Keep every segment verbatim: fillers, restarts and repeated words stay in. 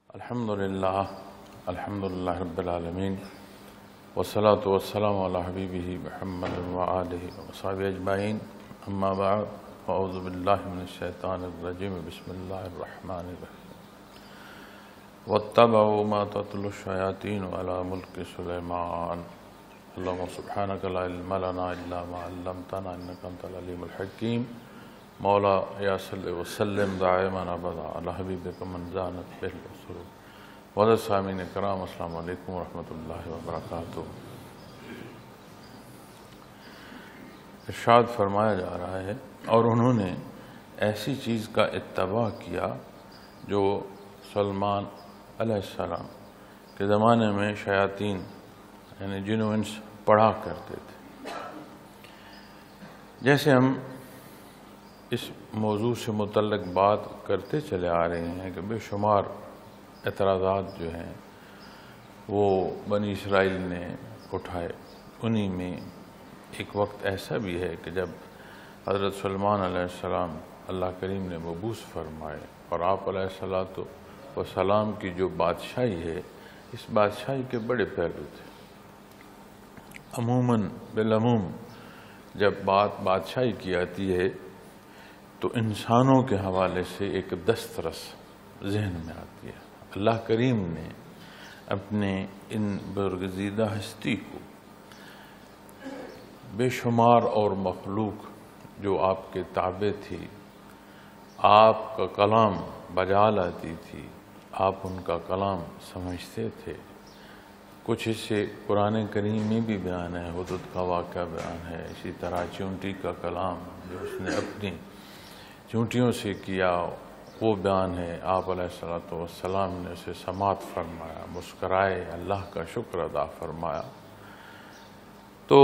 الحمد للہ الحمد للہ رب العالمین والصلاة والسلام علی حبیبہ محمد وآلہ وصحبہ اجمعین اما بعد فاعوذ باللہ من الشیطان الرجیم بسم اللہ الرحمن الرحیم واتبعوا ما تتلو الشیاطین علی ملک سلیمان اللہم سبحانک لا علم لنا الا ما علمتنا انک انت العلیم الحکیم مولا یا صلی وسلم دائما ابدا علی حبیبک من زانت به السرور وعد سامعین کرام السلام علیکم ورحمۃ اللہ وبرکاتہ۔ ارشاد فرمایا جا رہا ہے اور انہوں نے ایسی چیز کا اتباع کیا جو سلمان علیہ السلام کے زمانے میں شیاطین یعنی جن و انس پڑھا کرتے تھے۔ جیسے ہم اس موضوع سے متعلق بات کرتے چلے آ رہے ہیں کہ بے شمار اعتراضات جو ہیں وہ بنی اسرائیل نے اٹھائے، انہی میں ایک وقت ایسا بھی ہے کہ جب حضرت سلمان علیہ السلام اللہ کریم نے مبعوث فرمائے اور آپ علیہ الصلوۃ والسلام کی جو بادشاہی ہے اس بادشاہی کے بڑے پہلو تھے۔ عموماً بالعموم جب بات بادشاہی کی آتی ہے تو انسانوں کے حوالے سے ایک دسترس ذہن میں آتی ہے۔ اللہ کریم نے اپنے ان برگزیدہ ہستی کو بے شمار اور مخلوق جو آپ کے تابع تھی، آپ کا کلام بجا لاتی تھی، آپ ان کا کلام سمجھتے تھے۔ کچھ حصے قرآن کریم میں بھی بیان ہے، حدود کا واقعہ بیان ہے، اسی طرح چونٹی کا کلام جو اس نے اپنی چونٹیوں سے کیا وہ بیان ہے۔ آپ علیہ الصلوۃ والسلام نے اسے سماعت فرمایا، مسکرائے، اللہ کا شکر ادا فرمایا۔ تو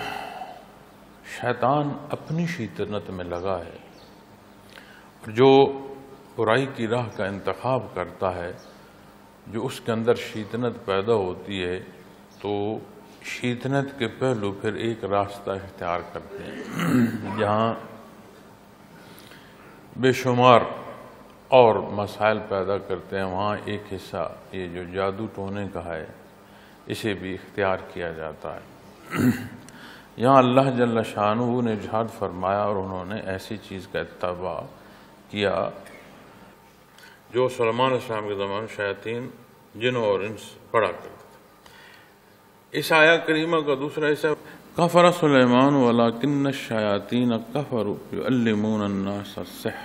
شیطان اپنی شیطنت میں لگا ہے، اور جو برائی کی راہ کا انتخاب کرتا ہے، جو اس کے اندر شیطنت پیدا ہوتی ہے تو شیطنت کے پہلو پھر ایک راستہ اختیار کرتے ہیں جہاں بے شمار اور مسائل پیدا کرتے ہیں، وہاں ایک حصہ یہ جو جادو ٹونے کا ہے اسے بھی اختیار کیا جاتا ہے۔ یہاں اللہ جل شانہ نے ارشاد فرمایا اور انہوں نے ایسی چیز کا اتباع کیا جو سلمان علیہ السلام کے زمانے شیاطین جنوں اور انس پڑھا کرتے تھے۔ اس آیہ کریمہ کا دوسرا حصہ کفر سلیمان ولکن الشیاطین کفروا یعلمون الناس السحر۔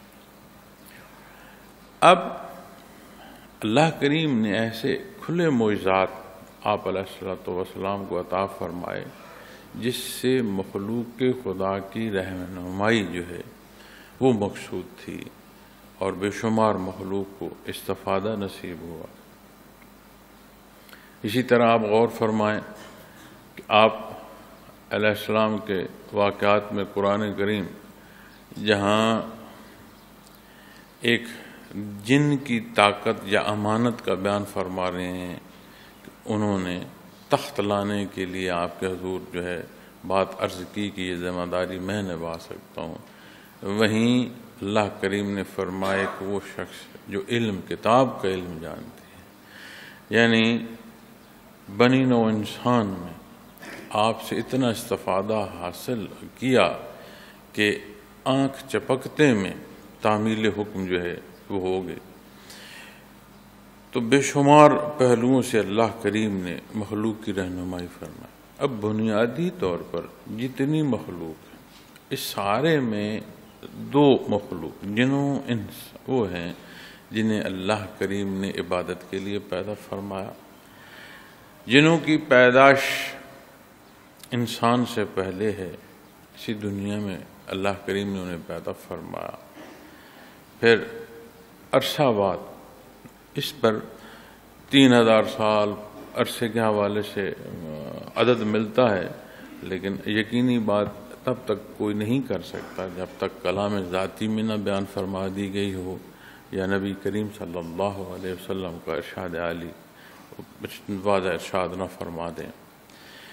اب اللہ کریم نے ایسے کھلے معجزات آپ علیہ الصلوۃ والسلام کو عطا فرمائے جس سے مخلوق کے خدا کی رہنمائی جو ہے وہ مقصود تھی اور بے شمار مخلوق کو استفادہ نصیب ہوا۔ اسی طرح آپ غور فرمائیں کہ آپ علیہ السلام کے واقعات میں قرآن کریم جہاں ایک جن کی طاقت یا امانت کا بیان فرما رہے ہیں، انہوں نے تخت لانے کے لیے آپ کے حضور جو ہے بات عرض کی کہ یہ ذمہ داری میں نبھا سکتا ہوں، وہیں اللہ کریم نے فرمایا کہ وہ شخص جو علم کتاب کا علم جانتے ہیں، یعنی بنی نوع انسان میں آپ سے اتنا استفادہ حاصل کیا کہ آنکھ چپکتے میں تعمیل حکم جو ہے وہ ہو گئے۔ تو بے شمار پہلوؤں سے اللہ کریم نے مخلوق کی رہنمائی فرمائی۔ اب بنیادی طور پر جتنی مخلوق ہے اس سارے میں دو مخلوق جنوں انس وہ ہیں جنہیں اللہ کریم نے عبادت کے لیے پیدا فرمایا۔ جنوں کی پیدائش انسان سے پہلے ہے، اسی دنیا میں اللہ کریم نے انہیں پیدا فرمایا۔ پھر عرصہ بعد اس پر تین ہزار سال عرصے کے حوالے سے عدد ملتا ہے، لیکن یقینی بات تب تک کوئی نہیں کر سکتا جب تک کلام ذاتی میں نہ بیان فرما دی گئی ہو یا نبی کریم صلی اللہ علیہ وسلم کا ارشاد عالی واضح ارشاد نہ فرما دیں۔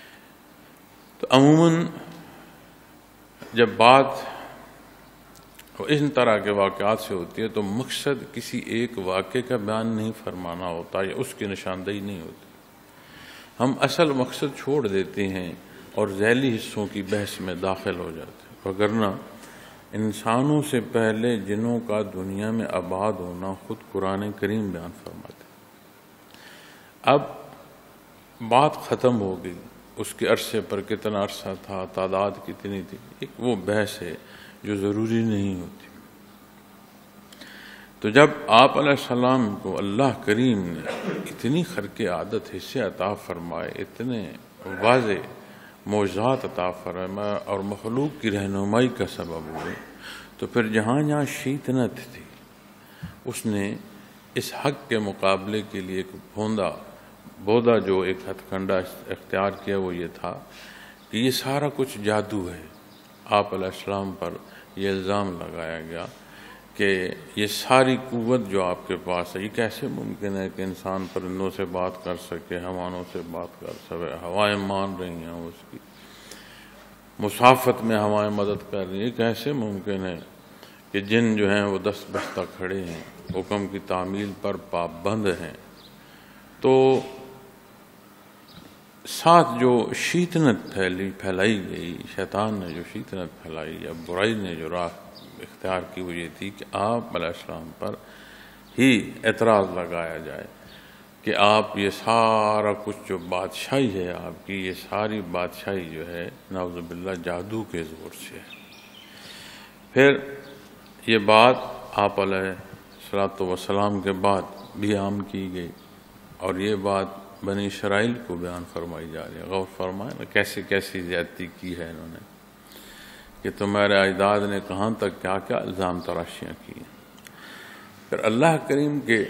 تو عموماً جب بات ان طرح کے واقعات سے ہوتی ہے، تو مقصد کسی ایک واقعے کا بیان نہیں فرمانا ہوتا یا اس کی نشاندہی نہیں ہوتی. ہم اصل مقصد چھوڑ دیتے ہیں اور ذیلی حصوں کی بحث میں داخل ہو جاتے ہیں. وگرنہ انسانوں سے پہلے جنوں کا دنیا میں آباد ہونا خود قرآن کریم بیان فرماتے. اب بات ختم ہو گئی، اس کے عرصے پر کتنا عرصہ تھا، تعداد کتنی تھی، ایک وہ بحث ہے جو ضروری نہیں ہوتی. تو جب آپ علیہ السلام کو اللہ کریم نے اتنی خرق عادت حصے عطا فرمائے، اتنے واضح معجزات عطا فرمائے اور مخلوق کی رہنمائی کا سبب ہوئے، تو پھر جہاں جہاں شیطنت تھی اس نے اس حق کے مقابلے کے لیے ایک بھوندا بودا جو ایک ہتھ کنڈا اختیار کیا، وہ یہ تھا کہ یہ سارا کچھ جادو ہے. آپ علیہ السلام پر یہ الزام لگایا گیا کہ یہ ساری قوت جو آپ کے پاس ہے، یہ کیسے ممکن ہے کہ انسان پرندوں سے بات کر سکے، حیوانوں سے بات کر سکے، ہوائیں مان رہی ہیں، اس کی مسافت میں ہوائیں مدد کر رہی ہیں، کیسے ممکن ہے کہ جن جو ہیں وہ دست بستہ کھڑے ہیں، حکم کی تعمیل پر پابند ہیں. تو ساتھ جو شیطنت پھیلی پھیلائی گئی، شیطان نے جو شیطنت پھیلائی یا برائی نے جو راہ اختیار کی، وہ یہ تھی کہ آپ علیہ السلام پر ہی اعتراض لگایا جائے کہ آپ یہ سارا کچھ جو بادشاہی ہے آپ کی، یہ ساری بادشاہی جو ہے نعوذ باللہ جادو کے زور سے ہے. پھر یہ بات آپ علیہ الصلوۃ والسلام کے بعد بھی عام کی گئی، اور یہ بات بنی اسرائیل کو بیان فرمائی جا رہی ہے. غور فرمائیں نا کیسے کیسی زیادتی کی ہے انہوں نے، کہ تمہارے اجداد نے کہاں تک کیا کیا الزام تراشیاں کی ہیں. پھر اللہ کریم کے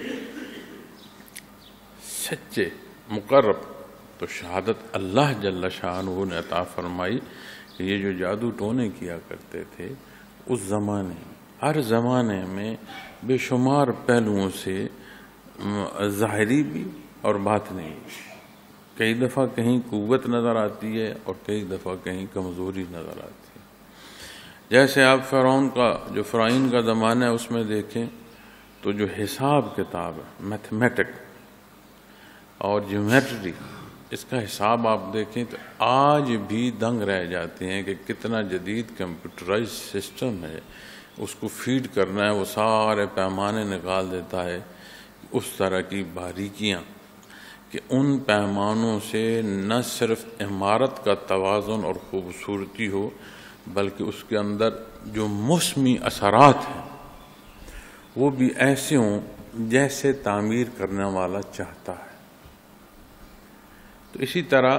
سچے مقرب تو شہادت اللہ جل شانہ نے عطا فرمائی کہ یہ جو جادو ٹونے کیا کرتے تھے اس زمانے ہر زمانے میں بے شمار پہلوؤں سے ظاہری بھی اور باطنی بھی، کئی دفعہ کہیں قوت نظر آتی ہے اور کئی دفعہ کہیں کمزوری نظر آتی ہے. جیسے آپ فرعون کا جو فرعون کا زمانہ ہے اس میں دیکھیں تو جو حساب کتاب ہے، میتھمیٹک اور جیومیٹری، اس کا حساب آپ دیکھیں تو آج بھی دنگ رہ جاتے ہیں کہ کتنا جدید کمپیوٹرائز سسٹم ہے، اس کو فیڈ کرنا ہے، وہ سارے پیمانے نکال دیتا ہے. اس طرح کی باریکیاں کہ ان پیمانوں سے نہ صرف عمارت کا توازن اور خوبصورتی ہو، بلکہ اس کے اندر جو موسمی اثرات ہیں وہ بھی ایسے ہوں جیسے تعمیر کرنے والا چاہتا ہے. تو اسی طرح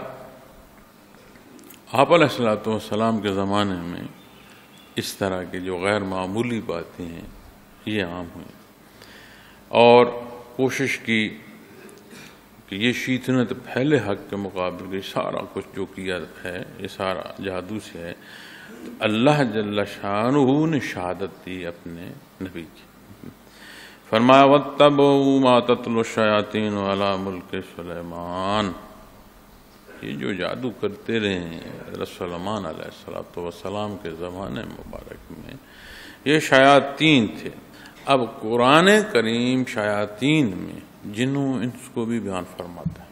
آپ علیہ الصلوۃ والسلام کے زمانے میں اس طرح کی جو غیر معمولی باتیں ہیں یہ عام ہوئیں، اور کوشش کی کہ یہ شیطنت پھیلے حق کے مقابل کے سارا کچھ جو کیا ہے یہ سارا جادو سے ہے. تو اللہ جل شانہ نے شہادت دی اپنے نبی کی. فرمایا وَاتَّبَعُوا مَا تَتْلُو الشَّيَاطِينُ عَلَى مُلْكِ سُلَيْمَانَ. یہ جو جادو کرتے رہے ہیں حضرت سلیمان علیہ الصلوۃ والسلام کے زمانے مبارک میں، یہ شیاطین تھے. اب قرآن کریم شیاطین میں جنوں انس کو بھی بیان فرماتا ہے.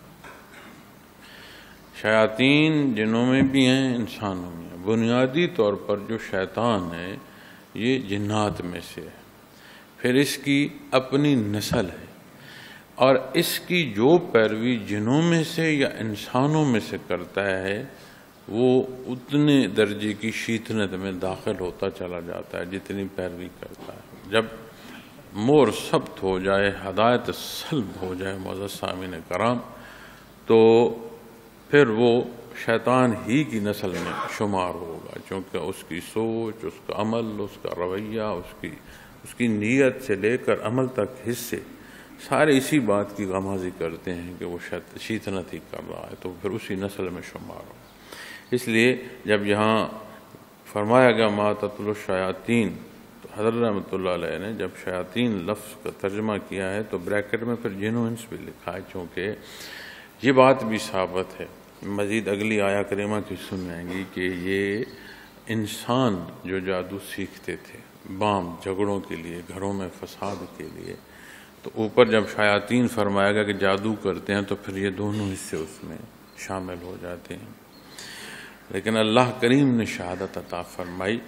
شیاطین جنوں میں بھی ہیں، انسانوں میں. بنیادی طور پر جو شیطان ہے یہ جنات میں سے ہے، پھر اس کی اپنی نسل ہے، اور اس کی جو پیروی جنوں میں سے یا انسانوں میں سے کرتا ہے وہ اتنے درجے کی شیطنت میں داخل ہوتا چلا جاتا ہے جتنی پیروی کرتا ہے. جب مور ثبت ہو جائے، ہدایت سلب ہو جائے معزز سامعین کرام، تو پھر وہ شیطان ہی کی نسل میں شمار ہوگا، چونکہ اس کی سوچ، اس کا عمل، اس کا رویہ، اس کی اس کی نیت سے لے کر عمل تک حصے سارے اسی بات کی غمازی کرتے ہیں کہ وہ شیطنت ہی کر رہا ہے، تو پھر اسی نسل میں شمار ہو. اس لیے جب یہاں فرمایا گیا ما تتلو الشیاطین، تو حضرت رحمۃ اللہ علیہ نے جب شیاطین لفظ کا ترجمہ کیا ہے تو بریکٹ میں پھر جن و انس بھی لکھا ہے، چونکہ یہ بات بھی ثابت ہے، مزید اگلی آیا کریمہ کی سن لیں گی کہ یہ انسان جو جادو سیکھتے تھے بام جھگڑوں کے لیے، گھروں میں فساد کے لیے، تو اوپر جب شیاطین فرمایا گیا کہ جادو کرتے ہیں تو پھر یہ دونوں حصے اس میں شامل ہو جاتے ہیں۔ لیکن اللہ کریم نے شہادت عطا فرمائی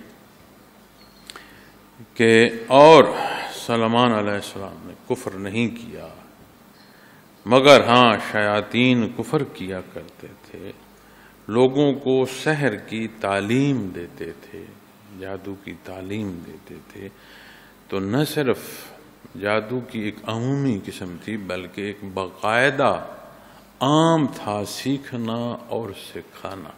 کہ اور سلیمان علیہ السلام نے کفر نہیں کیا، مگر ہاں شیاطین کفر کیا کرتے تھے، لوگوں کو سحر کی تعلیم دیتے تھے، جادو کی تعلیم دیتے تھے۔ تو نہ صرف جادو کی ایک عمومی قسم تھی بلکہ ایک باقاعدہ عام تھا سیکھنا اور سکھانا۔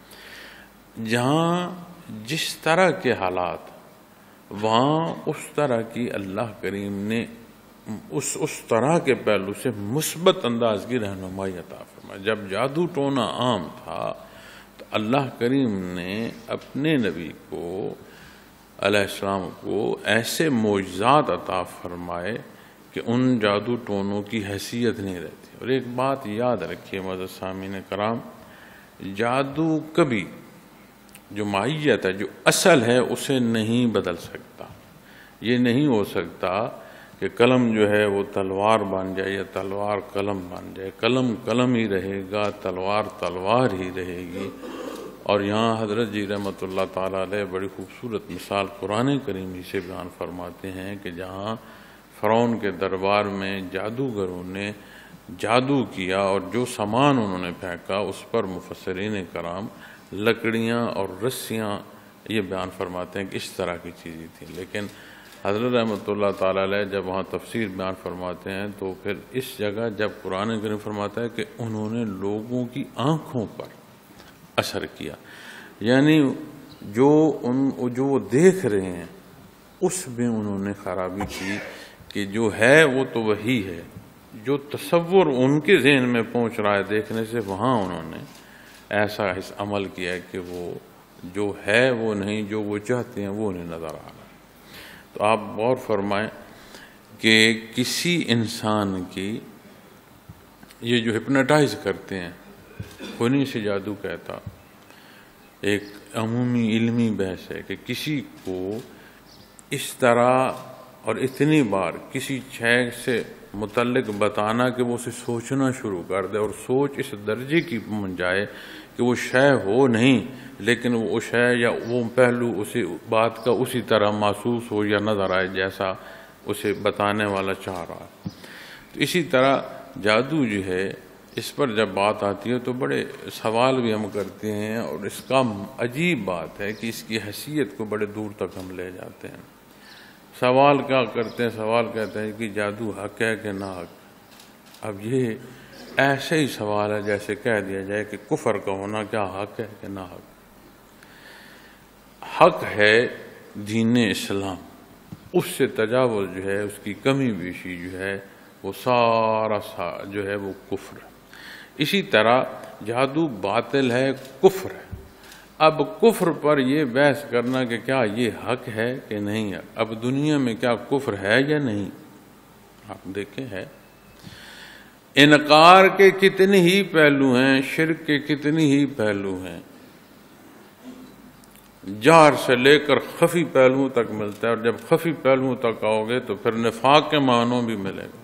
جہاں جس طرح کے حالات، وہاں اس طرح کی اللہ کریم نے اس اس طرح کے پہلو سے مثبت انداز کی رہنمائی عطا فرمائی۔ جب جادو ٹونا عام تھا تو اللہ کریم نے اپنے نبی کو علیہ السلام کو ایسے معجزات عطا فرمائے کہ ان جادو ٹونوں کی حیثیت نہیں رہتی۔ اور ایک بات یاد رکھیے معزز سامعین کرام، جادو کبھی جو ماہیت ہے، جو اصل ہے، اسے نہیں بدل سکتا۔ یہ نہیں ہو سکتا کہ قلم جو ہے وہ تلوار بن جائے یا تلوار قلم بن جائے، قلم قلم ہی رہے گا، تلوار تلوار ہی رہے گی۔ اور یہاں حضرت جی رحمۃ اللہ تعالیٰ علیہ بڑی خوبصورت مثال قرآن کریم ہی سے بیان فرماتے ہیں کہ جہاں فرعون کے دربار میں جادوگروں نے جادو کیا اور جو سامان انہوں نے پھینکا اس پر مفسرین کرام لکڑیاں اور رسیاں یہ بیان فرماتے ہیں کہ اس طرح کی چیزیں تھیں۔ لیکن حضرت رحمۃ اللہ تعالیٰ علیہ جب وہاں تفسیر بیان فرماتے ہیں تو پھر اس جگہ جب قرآن کریم فرماتا ہے کہ انہوں نے لوگوں کی آنکھوں پر اثر کیا، یعنی جو ان جو وہ دیکھ رہے ہیں اس میں انہوں نے خرابی کی کہ جو ہے وہ تو وہی ہے، جو تصور ان کے ذہن میں پہنچ رہا ہے دیکھنے سے، وہاں انہوں نے ایسا اس عمل کیا ہے کہ وہ جو ہے وہ نہیں، جو وہ چاہتے ہیں وہ نہیں نظر آ رہا۔ تو آپ غور فرمائیں کہ کسی انسان کی یہ جو ہپنوٹائز کرتے ہیں، انہی سے جادو کہتا، ایک عمومی علمی بحث ہے کہ کسی کو اس طرح اور اتنی بار کسی شے سے متعلق بتانا کہ وہ اسے سوچنا شروع کر دے اور سوچ اس درجے کی پہنچ جائے کہ وہ شے ہو نہیں لیکن وہ شے یا وہ پہلو اسی بات کا اسی طرح محسوس ہو یا نظر آئے جیسا اسے بتانے والا چاہ رہا ہے۔ تو اسی طرح جادو جو ہے اس پر جب بات آتی ہے تو بڑے سوال بھی ہم کرتے ہیں، اور اس کا عجیب بات ہے کہ اس کی حیثیت کو بڑے دور تک ہم لے جاتے ہیں۔ سوال کیا کرتے ہیں؟ سوال کہتے ہیں کہ جادو حق ہے کہ نہ حق۔ اب یہ ایسے ہی سوال ہے جیسے کہہ دیا جائے کہ کفر کا ہونا کیا حق ہے کہ نہ حق۔ حق ہے دین اسلام، اس سے تجاوز جو ہے، اس کی کمی بیشی جو ہے، وہ سارا سا جو ہے وہ کفر ہے۔ اسی طرح جادو باطل ہے، کفر ہے۔ اب کفر پر یہ بحث کرنا کہ کیا یہ حق ہے کہ نہیں ہے، اب دنیا میں کیا کفر ہے یا نہیں؟ آپ دیکھیں ہے، انکار کے کتنے ہی پہلو ہیں، شرک کے کتنے ہی پہلو ہیں، جہر سے لے کر خفی پہلوؤں تک ملتا ہے، اور جب خفی پہلوؤں تک آؤ گے تو پھر نفاق کے معنوں بھی ملے گا۔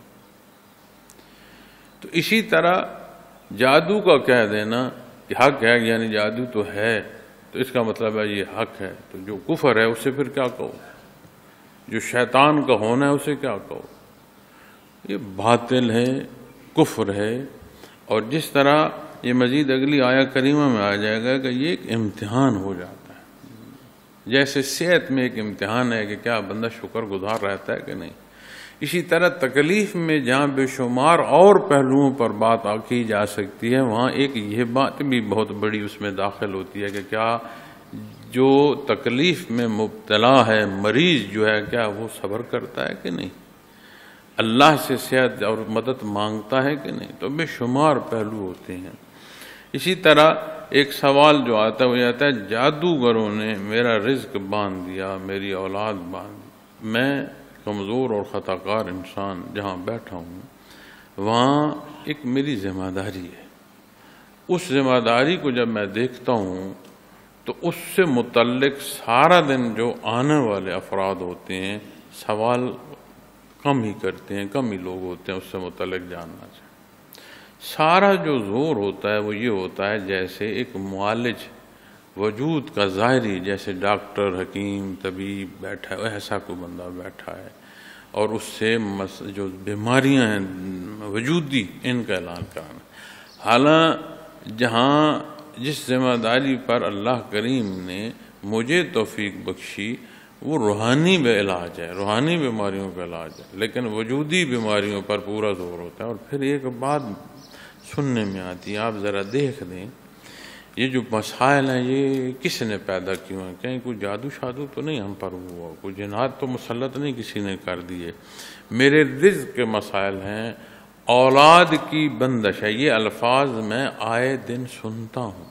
تو اسی طرح جادو کا کہہ دینا کہ حق ہے، یعنی جادو تو ہے تو اس کا مطلب ہے یہ حق ہے، تو جو کفر ہے اسے پھر کیا کہو؟ جو شیطان کا ہونا ہے اسے کیا کہو؟ یہ باطل ہے، کفر ہے۔ اور جس طرح یہ مزید اگلی آیہ کریمہ میں آ جائے گا کہ یہ ایک امتحان ہو جاتا ہے، جیسے صحت میں ایک امتحان ہے کہ کیا بندہ شکر گزار رہتا ہے کہ نہیں، اسی طرح تکلیف میں جہاں بے شمار اور پہلوؤں پر بات کی جا سکتی ہے، وہاں ایک یہ بات بھی بہت بڑی اس میں داخل ہوتی ہے کہ کیا جو تکلیف میں مبتلا ہے، مریض جو ہے، کیا وہ صبر کرتا ہے کہ نہیں، اللہ سے صحت اور مدد مانگتا ہے کہ نہیں۔ تو بے شمار پہلو ہوتے ہیں۔ اسی طرح ایک سوال جو آتا ہے وہ یہ آتا ہے جادوگروں نے میرا رزق باندھ دیا، میری اولاد باندھ دی، میں کمزور اور خطا کار انسان جہاں بیٹھا ہوں وہاں ایک میری ذمہ داری ہے، اس ذمہ داری کو جب میں دیکھتا ہوں تو اس سے متعلق سارا دن جو آنے والے افراد ہوتے ہیں سوال کم ہی کرتے ہیں، کم ہی لوگ ہوتے ہیں اس سے متعلق جاننا چاہتے. سارا جو زور ہوتا ہے وہ یہ ہوتا ہے جیسے ایک معالج وجود کا ظاہری، جیسے ڈاکٹر، حکیم، طبیب بیٹھا ہے، ایسا کوئی بندہ بیٹھا ہے اور اس سے جو بیماریاں ہیں وجودی ان کا اعلان کرانا. حالانکہ جہاں جس ذمہ داری پر اللہ کریم نے مجھے توفیق بخشی وہ روحانی بے علاج ہے، روحانی بیماریوں کا علاج ہے، لیکن وجودی بیماریوں پر پورا زور ہوتا ہے. اور پھر ایک بات سننے میں آتی ہے، آپ ذرا دیکھ دیں یہ جو مسائل ہیں یہ کس نے پیدا کیے ہیں؟ کہیں کوئی جادو شادو تو نہیں ہم پر ہوا، کوئی جنات تو مسلط نہیں کسی نے کر دیے. میرے رزق کے مسائل ہیں، اولاد کی بندش ہے. یہ الفاظ میں آئے دن سنتا ہوں.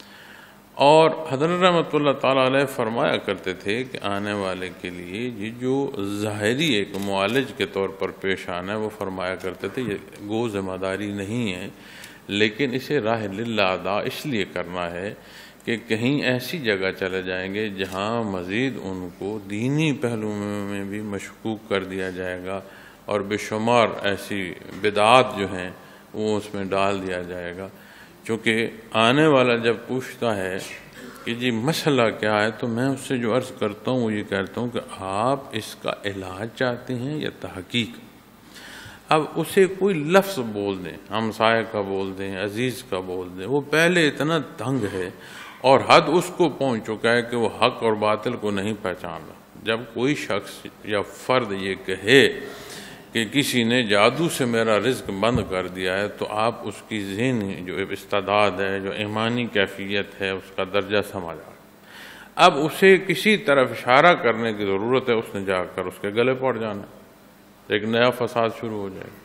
اور حضرت رحمۃ اللہ تعالیٰ علیہ فرمایا کرتے تھے کہ آنے والے کے لیے یہ جو ظاہری ایک معالج کے طور پر پیش آنا ہے وہ فرمایا کرتے تھے یہ گو ذمہ داری نہیں ہے، لیکن اسے راہ للہ ادا اس لیے کرنا ہے کہ کہیں ایسی جگہ چلے جائیں گے جہاں مزید ان کو دینی پہلوؤں میں بھی مشکوک کر دیا جائے گا اور بے شمار ایسی بدعات جو ہیں وہ اس میں ڈال دیا جائے گا. چونکہ آنے والا جب پوچھتا ہے کہ جی مسئلہ کیا ہے تو میں اس سے جو عرض کرتا ہوں وہ یہ کہتا ہوں کہ آپ اس کا علاج چاہتے ہیں یا تحقیق. اب اسے کوئی لفظ بول دیں، ہمسائے کا بول دیں، عزیز کا بول دیں، وہ پہلے اتنا تنگ ہے اور حد اس کو پہنچ چکا ہے کہ وہ حق اور باطل کو نہیں پہچان رہا. جب کوئی شخص یا فرد یہ کہے کہ کسی نے جادو سے میرا رزق بند کر دیا ہے تو آپ اس کی ذہنی جو استعداد ہے، جو ایمانی کیفیت ہے، اس کا درجہ سمجھ آ. اب اسے کسی طرف اشارہ کرنے کی ضرورت ہے، اس نے جا کر اس کے گلے پڑ جانا، ایک نیا فساد شروع ہو جائے گا.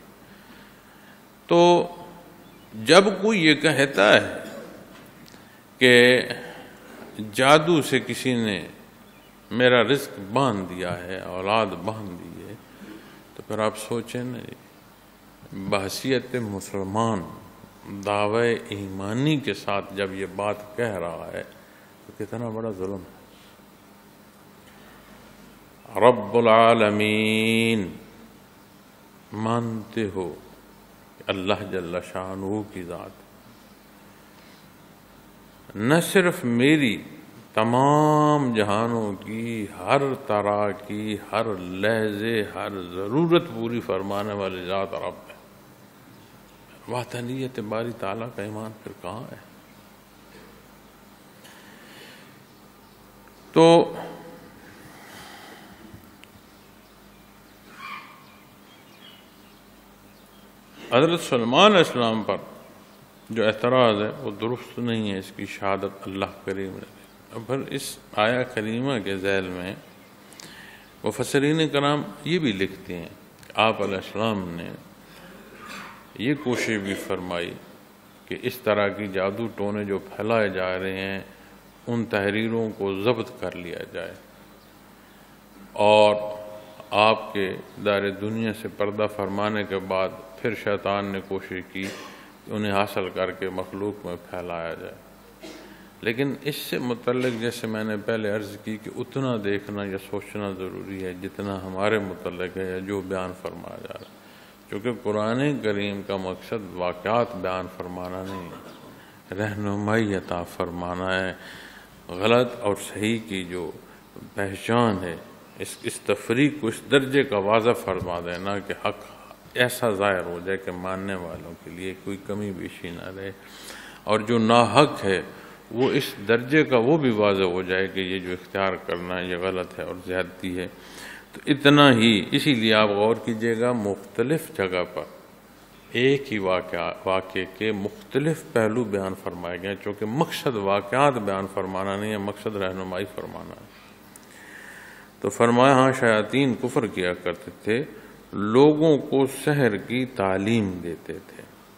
تو جب کوئی یہ کہتا ہے کہ جادو سے کسی نے میرا رزق باندھ دیا ہے، اولاد باندھ دی ہے، تو پھر آپ سوچیں نا بحیثیت مسلمان دعوی ایمانی کے ساتھ جب یہ بات کہہ رہا ہے تو کتنا بڑا ظلم ہے. رب العالمین مانتے ہو کہ اللہ جل شانہ کی ذات نہ صرف میری تمام جہانوں کی ہر طرح کی ہر لحظے ہر ضرورت پوری فرمانے والی ذات رب ہے. وحدانیت باری تعالیٰ کا ایمان پھر کہاں ہے؟ تو حضرت سلمان علیہ السلام پر جو اعتراض ہے وہ درست نہیں ہے، اس کی شہادت اللہ کریم نے. پھر اس آیہ کریمہ کے ذیل میں مفسرین کرام یہ بھی لکھتے ہیں کہ آپ علیہ السلام نے یہ کوشش بھی فرمائی کہ اس طرح کی جادو ٹونے جو پھیلائے جا رہے ہیں ان تحریروں کو ضبط کر لیا جائے، اور آپ کے دار دنیا سے پردہ فرمانے کے بعد پھر شیطان نے کوشش کی کہ انہیں حاصل کر کے مخلوق میں پھیلایا جائے. لیکن اس سے متعلق جیسے میں نے پہلے عرض کی کہ اتنا دیکھنا یا سوچنا ضروری ہے جتنا ہمارے متعلق ہے یا جو بیان فرمایا جا رہا ہے. کیونکہ قرآن کریم کا مقصد واقعات بیان فرمانا نہیں ہے، رہنمائی عطا فرمانا ہے. غلط اور صحیح کی جو پہچان ہے اس اس تفریق کو اس درجے کا واضح فرما دینا کہ حق ایسا ظاہر ہو جائے کہ ماننے والوں کے لیے کوئی کمی بیشی نہ رہے، اور جو ناحق ہے وہ اس درجے کا وہ بھی واضح ہو جائے کہ یہ جو اختیار کرنا ہے یہ غلط ہے اور زیادتی ہے. تو اتنا ہی، اسی لیے آپ غور کیجئے گا مختلف جگہ پر ایک ہی واقعہ واقعے کے مختلف پہلو بیان فرمائے گئے، چونکہ مقصد واقعات بیان فرمانا نہیں ہے، مقصد رہنمائی فرمانا ہے. تو فرمایا ہاں شیاطین کفر کیا کرتے تھے، لوگوں کو سحر کی تعلیم دیتے تھے.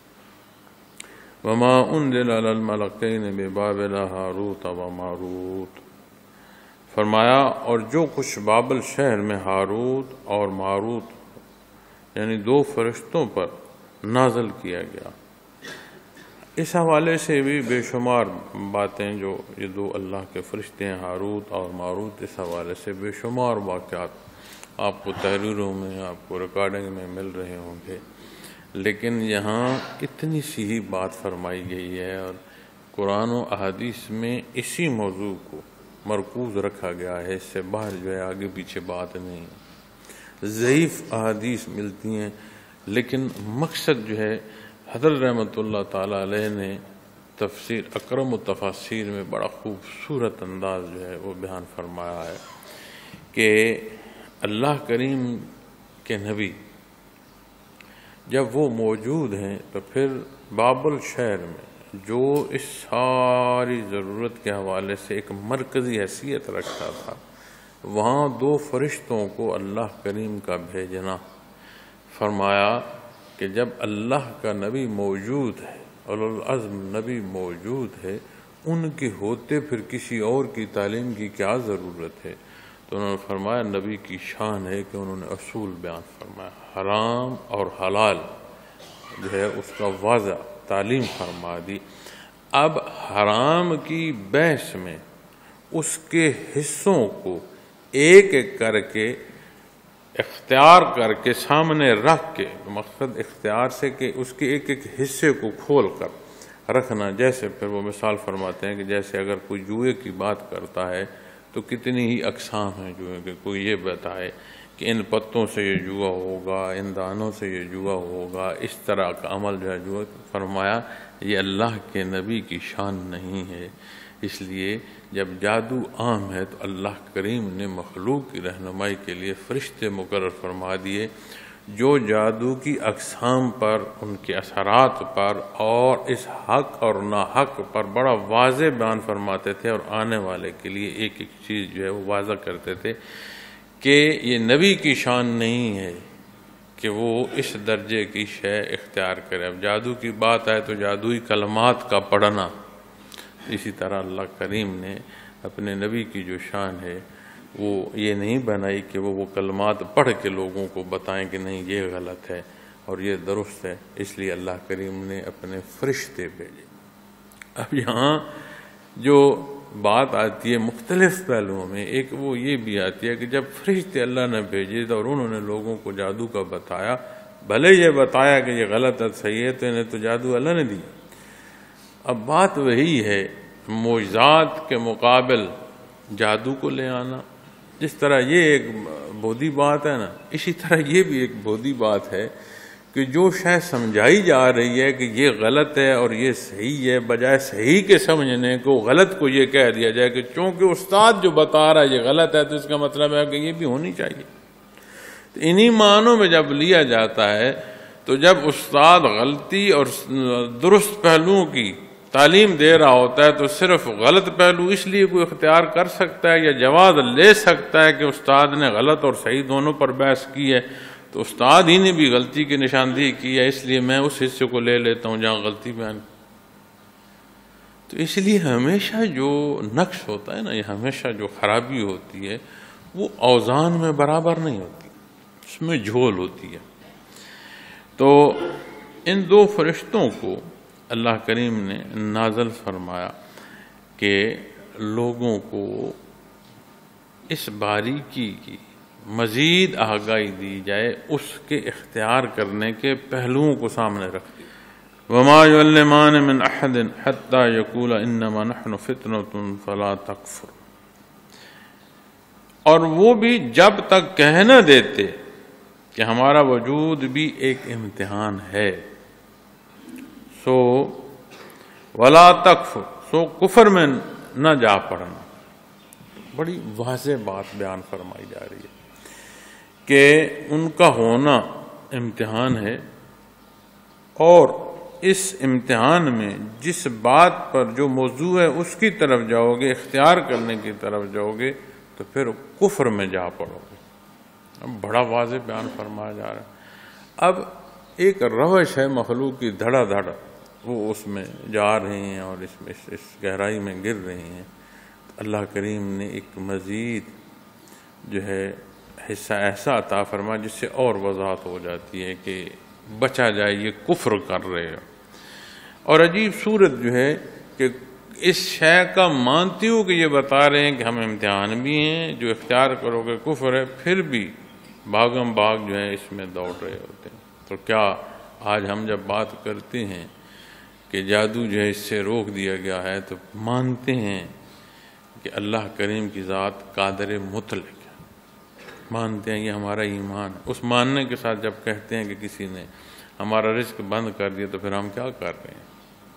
وما انزل علی الملکین ببابل ہاروت و ماروت، فرمایا اور جو کچھ بابل شہر میں ہاروت اور ماروت یعنی دو فرشتوں پر نازل کیا گیا. اس حوالے سے بھی بے شمار باتیں جو یہ دو اللہ کے فرشتے ہیں ہاروت اور ماروت، اس حوالے سے بے شمار واقعات آپ کو تحریروں میں، آپ کو ریکارڈنگ میں مل رہے ہوں گے، لیکن یہاں اتنی سی ہی بات فرمائی گئی ہے اور قرآن و احادیث میں اسی موضوع کو مرکوز رکھا گیا ہے، اس سے باہر جو ہے آگے پیچھے بات نہیں ہے۔ ضعیف احادیث ملتی ہیں لیکن مقصد جو ہے حضرت رحمۃ اللہ تعالیٰ علیہ نے تفسیر اکرم التفاسیر میں بڑا خوبصورت انداز جو ہے وہ بیان فرمایا ہے کہ اللہ کریم کے نبی جب وہ موجود ہیں تو پھر بابل شہر میں جو اس ساری ضرورت کے حوالے سے ایک مرکزی حیثیت رکھتا تھا، وہاں دو فرشتوں کو اللہ کریم کا بھیجنا، فرمایا کہ جب اللہ کا نبی موجود ہے، اولو العزم نبی موجود ہے، ان کے ہوتے پھر کسی اور کی تعلیم کی کیا ضرورت ہے؟ تو انہوں نے فرمایا نبی کی شان ہے کہ انہوں نے اصول بیان فرمایا، حرام اور حلال جو ہے اس کا واضح تعلیم فرما دی۔ اب حرام کی بحث میں اس کے حصوں کو ایک ایک کر کے اختیار کر کے سامنے رکھ کے، مقصد اختیار سے کہ اس کے ایک ایک حصے کو کھول کر رکھنا، جیسے پھر وہ مثال فرماتے ہیں کہ جیسے اگر کوئی جوئے کی بات کرتا ہے تو کتنی ہی اقسام ہیں جوئے کے، کوئی یہ بتائے کہ ان پتوں سے یہ جوا ہوگا، ان دانوں سے یہ جوا ہوگا، اس طرح کا عمل جو ہے جوا، فرمایا یہ اللہ کے نبی کی شان نہیں ہے۔ اس لیے جب جادو عام ہے تو اللہ کریم نے مخلوق کی رہنمائی کے لیے فرشتے مقرر فرما دیے جو جادو کی اقسام پر، ان کے اثرات پر اور اس حق اور ناحق پر بڑا واضح بیان فرماتے تھے، اور آنے والے کے لیے ایک ایک چیز جو ہے وہ واضح کرتے تھے کہ یہ نبی کی شان نہیں ہے کہ وہ اس درجے کی شے اختیار کرے۔ اب جادو کی بات آئے تو جادوئی کلمات کا پڑھنا، اسی طرح اللہ کریم نے اپنے نبی کی جو شان ہے وہ یہ نہیں بنائی کہ وہ وہ کلمات پڑھ کے لوگوں کو بتائیں کہ نہیں یہ غلط ہے اور یہ درست ہے، اس لیے اللہ کریم نے اپنے فرشتے بھیجے۔ اب یہاں جو بات آتی ہے مختلف پہلوؤں میں، ایک وہ یہ بھی آتی ہے کہ جب فرشتے اللہ نے بھیجے اور انہوں نے لوگوں کو جادو کا بتایا، بھلے یہ بتایا کہ یہ غلط ہے صحیح ہے، تو انہیں تو جادو اللہ نے دی۔ اب بات وہی ہے، معجزات کے مقابل جادو کو لے آنا، جس طرح یہ ایک بودھی بات ہے نا، اسی طرح یہ بھی ایک بودھی بات ہے کہ جو شے سمجھائی جا رہی ہے کہ یہ غلط ہے اور یہ صحیح ہے، بجائے صحیح کے سمجھنے کو غلط کو یہ کہہ دیا جائے کہ چونکہ استاد جو بتا رہا ہے یہ غلط ہے تو اس کا مطلب ہے کہ یہ بھی ہونی چاہیے۔ تو انہی معنوں میں جب لیا جاتا ہے تو جب استاد غلطی اور درست پہلوؤں کی تعلیم دے رہا ہوتا ہے تو صرف غلط پہلو اس لیے کوئی اختیار کر سکتا ہے یا جواز لے سکتا ہے کہ استاد نے غلط اور صحیح دونوں پر بحث کی ہے، تو استاد ہی نے بھی غلطی کی نشاندہی کی ہے، اس لیے میں اس حصے کو لے لیتا ہوں جہاں غلطی بیان۔ تو اس لیے ہمیشہ جو نقص ہوتا ہے نا، یہ ہمیشہ جو خرابی ہوتی ہے وہ اوزان میں برابر نہیں ہوتی، اس میں جھول ہوتی ہے۔ تو ان دو فرشتوں کو اللہ کریم نے نازل فرمایا کہ لوگوں کو اس باریکی کی مزید آگاہی دی جائے، اس کے اختیار کرنے کے پہلوؤں کو سامنے رکھ دیا۔ وَمَا يُعَلِّمَانِ مِنْ أَحَدٍ حَتَّى يَقُولَ إِنَّمَا نَحْنُ فِتْنَةٌ فَلَا تَكْفُرْ، اور وہ بھی جب تک کہہ نہ دیتے کہ ہمارا وجود بھی ایک امتحان ہے، سو ولا تکفر، سو کفر میں نہ جا پڑنا۔ بڑی واضح بات بیان فرمائی جا رہی ہے کہ ان کا ہونا امتحان ہے، اور اس امتحان میں جس بات پر جو موضوع ہے اس کی طرف جاؤ گے، اختیار کرنے کی طرف جاؤ گے، تو پھر کفر میں جا پڑو گے۔ اب بڑا واضح بیان فرمایا جا رہا ہے۔ اب ایک روش ہے مخلوق کی دھڑا دھڑ، وہ اس میں جا رہے ہیں اور اس میں اس گہرائی میں گر رہے ہیں۔ اللہ کریم نے ایک مزید جو ہے حصہ ایسا عطا فرما جس سے اور وضاحت ہو جاتی ہے کہ بچا جائے، یہ کفر کر رہے ہو۔ اور عجیب صورت جو ہے کہ اس شے کا مانتے ہو کہ یہ بتا رہے ہیں کہ ہم امتحان بھی ہیں، جو اختیار کرو گے کفر ہے، پھر بھی بھاگم بھاگ جو ہے اس میں دوڑ رہے ہوتے ہیں۔ تو کیا آج ہم جب بات کرتے ہیں کہ جادو جو ہے اس سے روک دیا گیا ہے، تو مانتے ہیں کہ اللہ کریم کی ذات قادر مطلق ہے، مانتے ہیں، یہ ہمارا ایمان ہے۔ اس ماننے کے ساتھ جب کہتے ہیں کہ کسی نے ہمارا رزق بند کر دیا، تو پھر ہم کیا کر رہے ہیں؟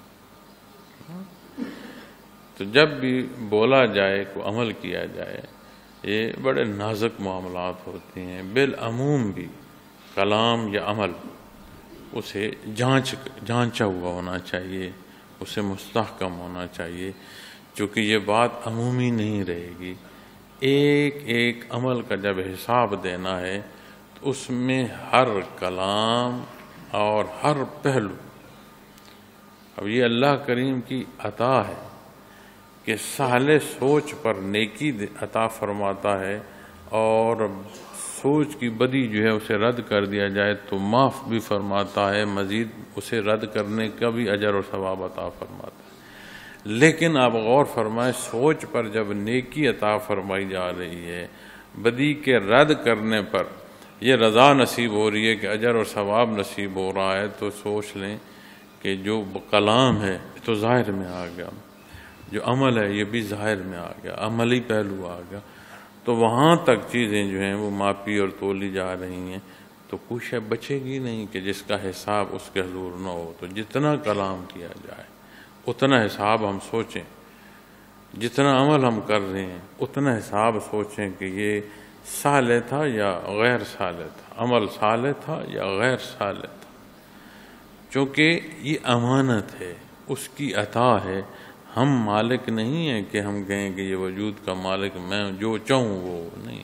تو جب بھی بولا جائے کو عمل کیا جائے، یہ بڑے نازک معاملات ہوتے ہیں۔ بالعموم بھی کلام یا عمل اسے جانچ جانچا ہوا ہونا چاہیے، اسے مستحکم ہونا چاہیے، چونکہ یہ بات عمومی نہیں رہے گی۔ ایک ایک عمل کا جب حساب دینا ہے تو اس میں ہر کلام اور ہر پہلو، اب یہ اللہ کریم کی عطا ہے کہ سہل سوچ پر نیکی عطا فرماتا ہے، اور سوچ کی بدی جو ہے اسے رد کر دیا جائے تو معاف بھی فرماتا ہے، مزید اسے رد کرنے کا بھی اجر اور ثواب عطا فرماتا ہے۔ لیکن آپ غور فرمائیں، سوچ پر جب نیکی عطا فرمائی جا رہی ہے، بدی کے رد کرنے پر یہ رضا نصیب ہو رہی ہے کہ اجر اور ثواب نصیب ہو رہا ہے، تو سوچ لیں کہ جو کلام ہے تو ظاہر میں آ گیا، جو عمل ہے یہ بھی ظاہر میں آ گیا، عملی پہلو آ گیا۔ تو وہاں تک چیزیں جو ہیں وہ ماپی اور تولی جا رہی ہیں، تو کوئی شے بچے گی نہیں کہ جس کا حساب اس کے حضور نہ ہو۔ تو جتنا کلام کیا جائے اتنا حساب ہم سوچیں، جتنا عمل ہم کر رہے ہیں اتنا حساب سوچیں کہ یہ صالح تھا یا غیر صالح تھا، عمل صالح تھا یا غیر صالح تھا، چونکہ یہ امانت ہے، اس کی عطا ہے۔ ہم مالک نہیں ہیں کہ ہم کہیں کہ یہ وجود کا مالک میں جو چاہوں وہ نہیں،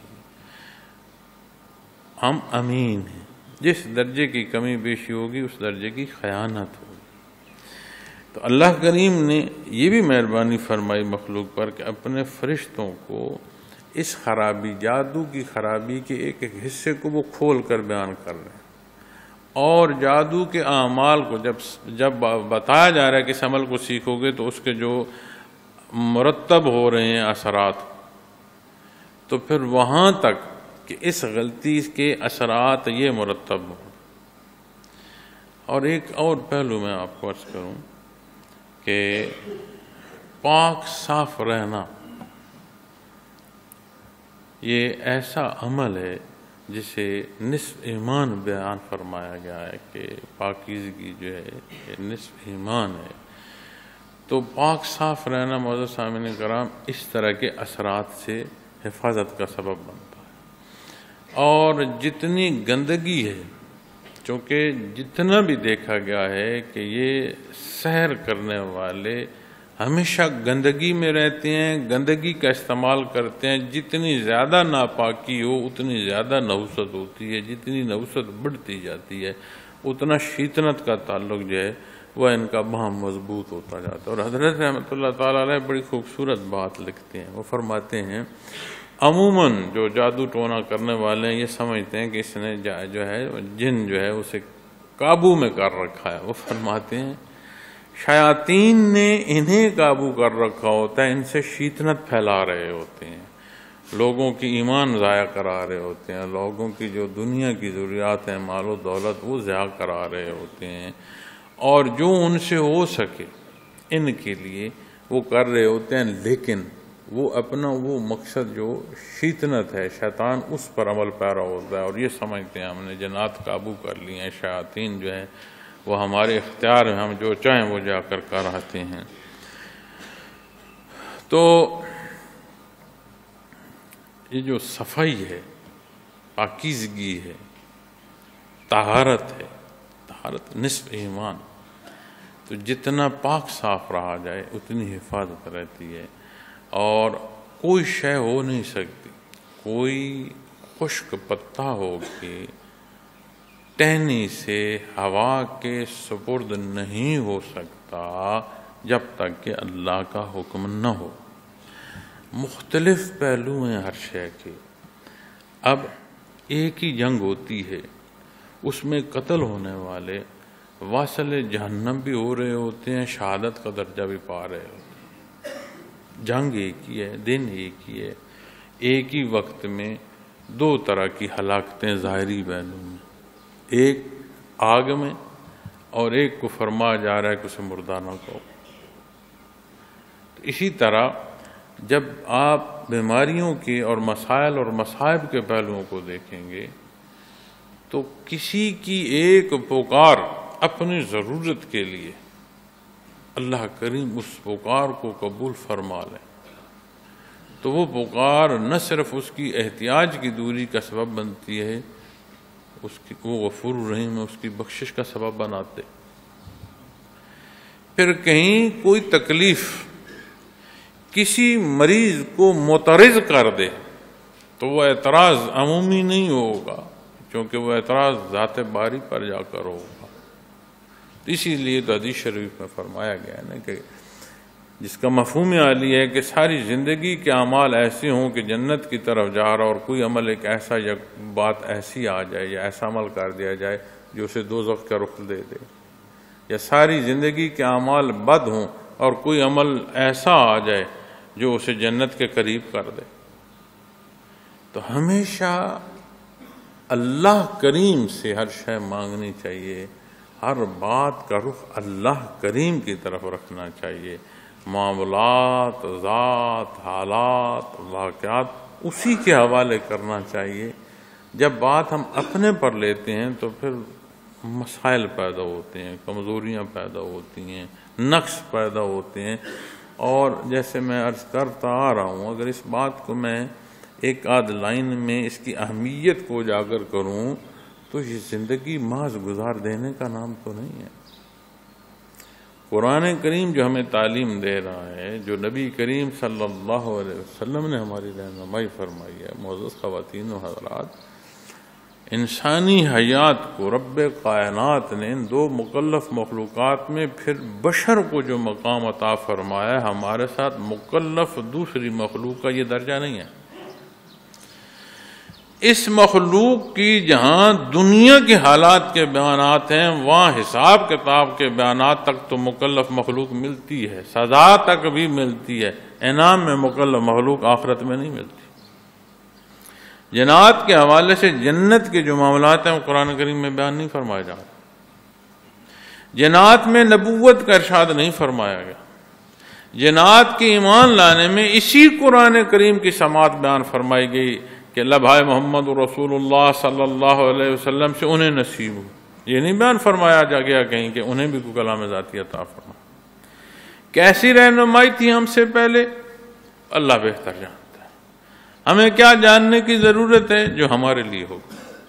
ہم امین ہیں۔ جس درجے کی کمی بیشی ہوگی اس درجے کی خیانت ہوگی۔ تو اللہ کریم نے یہ بھی مہربانی فرمائی مخلوق پر کہ اپنے فرشتوں کو اس خرابی، جادو کی خرابی کے ایک ایک حصے کو وہ کھول کر بیان کر رہے ہیں، اور جادو کے اعمال کو جب جب بتایا جا رہا ہے کہ اس عمل کو سیکھو گے تو اس کے جو مرتب ہو رہے ہیں اثرات، تو پھر وہاں تک کہ اس غلطی کے اثرات یہ مرتب ہوں۔ اور ایک اور پہلو میں آپ کو عرض کروں کہ پاک صاف رہنا یہ ایسا عمل ہے جسے نصف ایمان بیان فرمایا گیا ہے کہ پاکیزگی جو ہے یہ نصف ایمان ہے۔ تو پاک صاف رہنا معزز سامعین کرام اس طرح کے اثرات سے حفاظت کا سبب بنتا ہے۔ اور جتنی گندگی ہے، چونکہ جتنا بھی دیکھا گیا ہے کہ یہ سحر کرنے والے ہمیشہ گندگی میں رہتے ہیں، گندگی کا استعمال کرتے ہیں، جتنی زیادہ ناپاکی ہو اتنی زیادہ نحوست ہوتی ہے، جتنی نحوست بڑھتی جاتی ہے اتنا شیطنت کا تعلق جو ہے وہ ان کا باہم مضبوط ہوتا جاتا ہے۔ اور حضرت رحمۃ اللہ تعالیٰ علیہ بڑی خوبصورت بات لکھتے ہیں، وہ فرماتے ہیں عموماً جو جادو ٹونا کرنے والے ہیں یہ سمجھتے ہیں کہ اس نے جو ہے جن جو ہے اسے قابو میں کر رکھا ہے۔ وہ فرماتے ہیں شیاطین نے انہیں قابو کر رکھا ہوتا ہے، ان سے شیطنت پھیلا رہے ہوتے ہیں، لوگوں کی ایمان ضائع کرا رہے ہوتے ہیں، لوگوں کی جو دنیا کی ضروریات ہیں، مال و دولت، وہ ضائع کرا رہے ہوتے ہیں، اور جو ان سے ہو سکے ان کے لیے وہ کر رہے ہوتے ہیں، لیکن وہ اپنا وہ مقصد جو شیطنت ہے، شیطان اس پر عمل پیرا ہوتا ہے، اور یہ سمجھتے ہیں ہم نے جنات قابو کر لی ہیں، شیاطین جو ہے وہ ہمارے اختیار میں، ہم جو چاہیں وہ جا کر کراتے ہیں۔ تو یہ جو صفائی ہے، پاکیزگی ہے، طہارت ہے، طہارت نصف ایمان، تو جتنا پاک صاف رہا جائے اتنی حفاظت رہتی ہے، اور کوئی شے ہو نہیں سکتی، کوئی خشک پتا ہو کہ ٹہنی سے ہوا کے سپرد نہیں ہو سکتا جب تک کہ اللہ کا حکم نہ ہو۔ مختلف پہلو ہیں ہر شے کے۔ اب ایک ہی جنگ ہوتی ہے، اس میں قتل ہونے والے واصل جہنم بھی ہو رہے ہوتے ہیں، شہادت کا درجہ بھی پا رہے ہوتے ہیں۔ جنگ ایک ہی ہے، دن ایک ہی ہے، ایک ہی وقت میں دو طرح کی ہلاکتیں ظاہری پہلو میں، ایک آگ میں اور ایک کو فرمایا جا رہا ہے کہ اسے مردہ نہ کہو۔ تو اسی طرح جب آپ بیماریوں کے اور مسائل اور مصائب کے پہلوؤں کو دیکھیں گے تو کسی کی ایک پکار اپنی ضرورت کے لیے اللہ کریم اس پکار کو قبول فرما لے تو وہ پکار نہ صرف اس کی احتیاج کی دوری کا سبب بنتی ہے، اس کی وہ غفور الرحیم اس کی بخشش کا سبب بناتے۔ پھر کہیں کوئی تکلیف کسی مریض کو متعرض کر دے تو وہ اعتراض عمومی نہیں ہوگا، کیونکہ وہ اعتراض ذات باری پر جا کر ہوگا۔ اسی لیے تو حدیث شریف میں فرمایا گیا ہے نا کہ جس کا مفہوم عالی ہے کہ ساری زندگی کے اعمال ایسے ہوں کہ جنت کی طرف جا رہا، اور کوئی عمل ایک ایسا یا بات ایسی آ جائے یا ایسا عمل کر دیا جائے جو اسے دوزخ کا رخ دے دے، یا ساری زندگی کے اعمال بد ہوں اور کوئی عمل ایسا آ جائے جو اسے جنت کے قریب کر دے۔ تو ہمیشہ اللہ کریم سے ہر شے مانگنی چاہیے، ہر بات کا رخ اللہ کریم کی طرف رکھنا چاہیے، معاملات، ذات، حالات، واقعات اسی کے حوالے کرنا چاہیے۔ جب بات ہم اپنے پر لیتے ہیں تو پھر مسائل پیدا ہوتے ہیں، کمزوریاں پیدا ہوتی ہیں، نقص پیدا ہوتے ہیں۔ اور جیسے میں عرض کرتا آ رہا ہوں، اگر اس بات کو میں ایک آدھ لائن میں اس کی اہمیت کو اجاگر کروں تو یہ زندگی محض گزار دینے کا نام تو نہیں ہے۔ قرآن کریم جو ہمیں تعلیم دے رہا ہے، جو نبی کریم صلی اللہ علیہ وسلم نے ہماری رہنمائی فرمائی ہے، معزز خواتین و حضرات، انسانی حیات کو رب کائنات نے ان دو مکلف مخلوقات میں پھر بشر کو جو مقام عطا فرمایا ہے، ہمارے ساتھ مکلف دوسری مخلوق کا یہ درجہ نہیں ہے۔ اس مخلوق کی جہاں دنیا کے حالات کے بیانات ہیں، وہاں حساب کتاب کے بیانات تک تو مکلف مخلوق ملتی ہے، سزا تک بھی ملتی ہے، انعام میں مکلف مخلوق آخرت میں نہیں ملتی۔ جنات کے حوالے سے جنت کے جو معاملات ہیں وہ قرآن کریم میں بیان نہیں فرمائے جا رہے۔ جنات میں نبوت کا ارشاد نہیں فرمایا گیا۔ جنات کے ایمان لانے میں اسی قرآن کریم کی سماعت بیان فرمائی گئی کہ لبھائے محمد رسول اللہ صلی اللہ علیہ وسلم سے انہیں نصیب ہو۔ یہ نہیں بیان فرمایا جا گیا کہیں کہ انہیں بھی کوئی کلام ذاتی عطا فرما۔ کیسی رہنمائی تھی ہم سے پہلے، اللہ بہتر جانتا ہے۔ ہمیں کیا جاننے کی ضرورت ہے جو ہمارے لیے ہو۔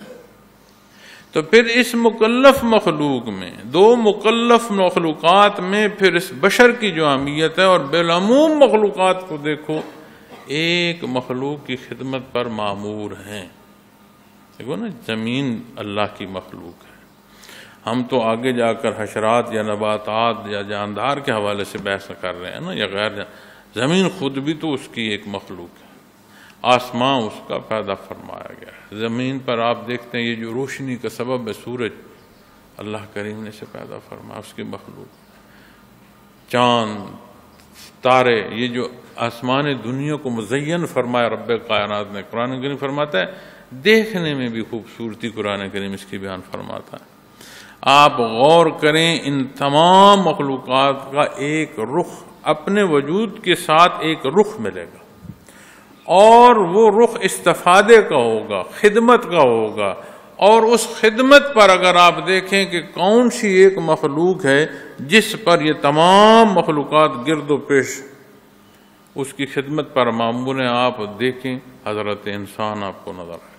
تو پھر اس مکلف مخلوق میں، دو مکلف مخلوقات میں پھر اس بشر کی جو اہمیت ہے، اور بالعموم مخلوقات کو دیکھو، ایک مخلوق کی خدمت پر مامور ہیں۔ دیکھو نا، زمین اللہ کی مخلوق ہے۔ ہم تو آگے جا کر حشرات یا نباتات یا جاندار کے حوالے سے بحث کر رہے ہیں نا، یا غیر جان... زمین خود بھی تو اس کی ایک مخلوق ہے، آسمان اس کا پیدا فرمایا گیا ہے۔ زمین پر آپ دیکھتے ہیں یہ جو روشنی کا سبب ہے سورج، اللہ کریم نے اسے پیدا فرمایا، اس کی مخلوق۔ چاند، تارے، یہ جو آسمان دنیا کو مزین فرمایا رب کائنات نے، قرآن کریم فرماتا ہے دیکھنے میں بھی خوبصورتی قرآن کریم اس کی بیان فرماتا ہے۔ آپ غور کریں، ان تمام مخلوقات کا ایک رخ، اپنے وجود کے ساتھ ایک رخ ملے گا، اور وہ رخ استفادے کا ہوگا، خدمت کا ہوگا۔ اور اس خدمت پر اگر آپ دیکھیں کہ کون سی ایک مخلوق ہے جس پر یہ تمام مخلوقات گرد و پیش اس کی خدمت پر معمول ہیں، آپ دیکھیں حضرت انسان آپ کو نظر آئے۔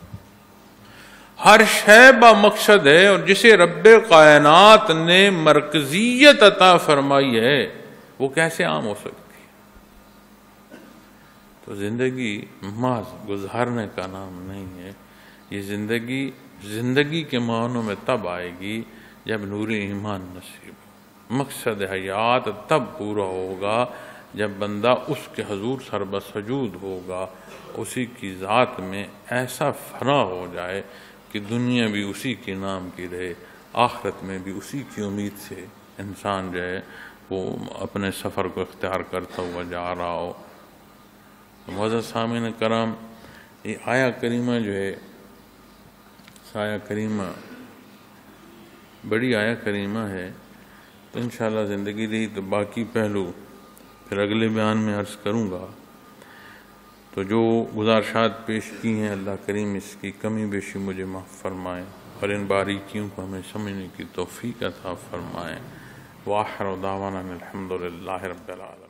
ہر شے با مقصد ہے، اور جسے رب کائنات نے مرکزیت عطا فرمائی ہے وہ کیسے عام ہو سکتی ہے؟ تو زندگی محض گزارنے کا نام نہیں ہے۔ یہ زندگی زندگی کے معنوں میں تب آئے گی جب نور ایمان نصیب ہو۔ مقصد حیات تب پورا ہوگا جب بندہ اس کے حضور سربسجود ہوگا، اسی کی ذات میں ایسا فنا ہو جائے کہ دنیا بھی اسی کے نام کی رہے، آخرت میں بھی اسی کی امید سے انسان جو ہے وہ اپنے سفر کو اختیار کرتا ہوا جا رہا ہو۔ معزز سامعین کرام، یہ آیا کریمہ جو ہے آیا کریمہ بڑی آیا کریمہ ہے، تو انشاءاللہ زندگی رہی تو باقی پہلو پھر اگلے بیان میں عرض کروں گا۔ تو جو گزارشات پیش کی ہیں اللہ کریم اس کی کمی بیشی مجھے معاف فرمائیں اور ان باریکیوں کو ہمیں سمجھنے کی توفیق عطا فرمائیں۔ وآخر دعوانا الحمد للہ رب العالمین۔